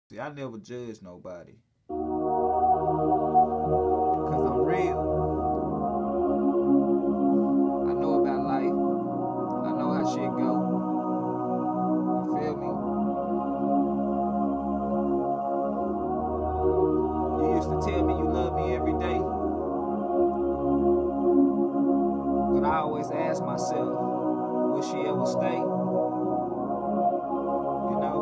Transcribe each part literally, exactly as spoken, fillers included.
See, I never judge nobody. Cause I'm real. I know about life. I know how shit go. You feel me? You used to tell me you love me every day. But I always ask myself, will she ever stay? You know?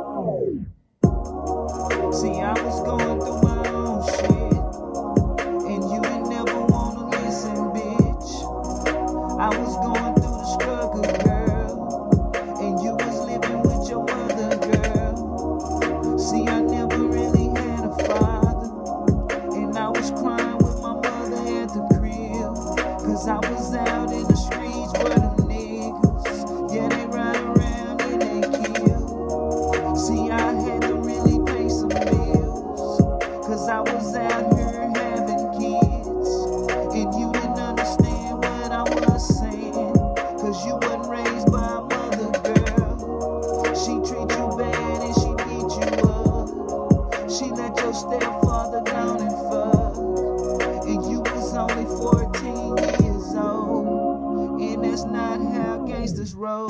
See, I was going through my own shit, and you didn't never wanna listen, bitch. I was going through the struggle, girl, and you was living with your mother, girl. See, I never really had a father, and I was crying with my mother at the crib, cause I was out in the streets where the niggas, yeah, they ride around and they kill. See, I had to really pay some bills, cause I was out here having kids, and you didn't understand what I was saying, cause you wasn't raised by a mother, girl. She treat you bad and she beat you up. She let your stepfather down and fuck, and you was only fourteen years old, and that's not how gangsters roll.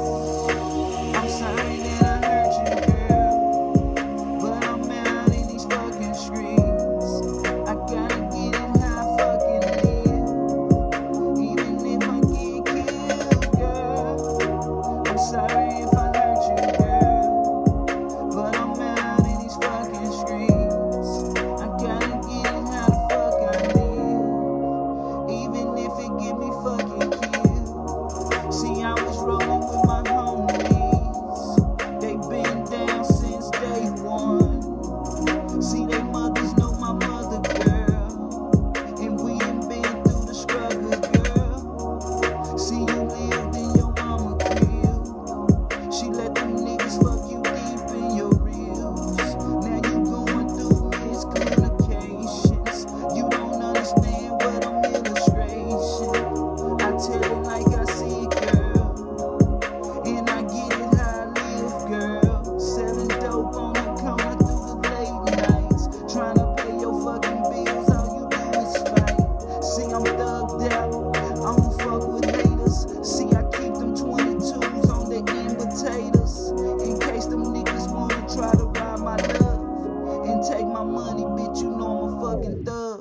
I'm sorry that I hurt you, girl, but I'm out in these fucking streets. I gotta get it how I fucking live, even if I get killed, girl. I'm sorry if I hurt you, girl, but I'm out in these fucking streets. I gotta get it how the fuck I live, even if it get me fucking killed. See, I was rolling with my homies. They been down since day one. See, they mothers know my mother, girl, and we ain't been through the struggle, girl. See, you lived in your mama crib. She let them niggas fuck you deep in your ribs. Now you going through miscommunications. You don't understand what I'm illustration. I tell it like I see it, girl, and I get it how I live, girl. Selling dope on the corner through the late nights, trying to pay your fucking bills, all you do is fight. See, I'm thugged out, I don't fuck with haters. See, I keep them twenty-twos on the invitators, in case them niggas wanna try to rob my love and take my money, bitch, you know I'm a fucking thug.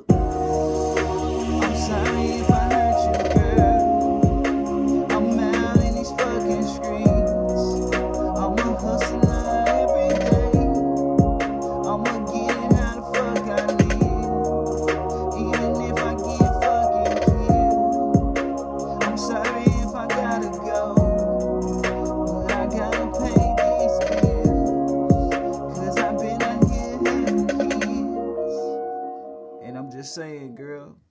I'm sorry if I hurt you, girl. I'm out in these fucking streets. I'm a hustler every day. I'ma get it how the fuck I live, even if I get fucking killed. I'm sorry if I gotta go, but I gotta pay these bills, cause I've been out here having kids. And I'm just saying, girl,